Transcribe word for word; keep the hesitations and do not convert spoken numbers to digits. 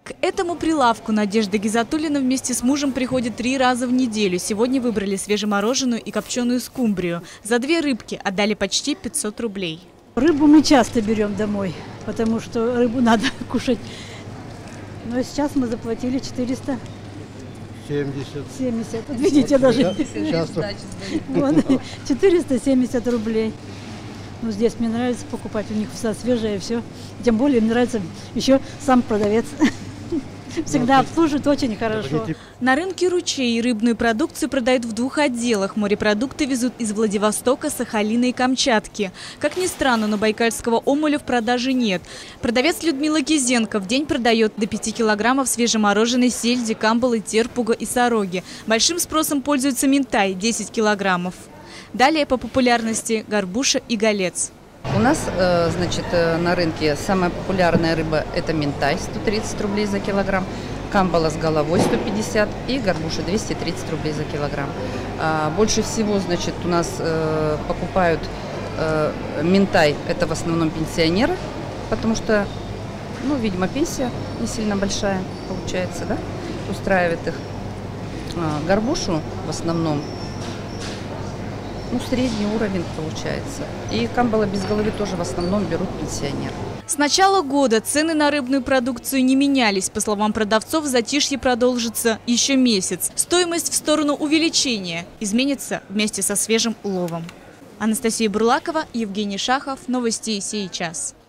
К этому прилавку Надежда Гизатуллина вместе с мужем приходит три раза в неделю. Сегодня выбрали свежемороженую и копченую скумбрию. За две рыбки отдали почти пятьсот рублей. Рыбу мы часто берем домой, потому что рыбу надо кушать. Но сейчас мы заплатили четыреста семьдесят. Вот видите, даже вот, четыреста семьдесят рублей. Ну, здесь мне нравится покупать, у них все свежее, все. Тем более мне нравится еще сам продавец. Всегда обслуживает очень хорошо. На рынке Ручей рыбную продукцию продают в двух отделах. Морепродукты везут из Владивостока, Сахалина и Камчатки. Как ни странно, но байкальского омуля в продаже нет. Продавец Людмила Кизенко в день продает до пяти килограммов свежемороженой сельди, камбалы, терпуга и сороги. Большим спросом пользуется минтай – десять килограммов. Далее по популярности горбуша и голец. У нас, значит, на рынке самая популярная рыба – это минтай, сто тридцать рублей за килограмм, камбала с головой сто пятьдесят и горбуша двести тридцать рублей за килограмм. Больше всего, значит, у нас покупают минтай, это в основном пенсионеры, потому что, ну, видимо, пенсия не сильно большая получается, да, устраивает их. Горбушу в основном, ну, средний уровень получается. И камбала без головы тоже в основном берут пенсионеры. С начала года цены на рыбную продукцию не менялись. По словам продавцов, затишье продолжится еще месяц. Стоимость в сторону увеличения изменится вместе со свежим уловом. Анастасия Бурлакова, Евгений Шахов. Новости сейчас.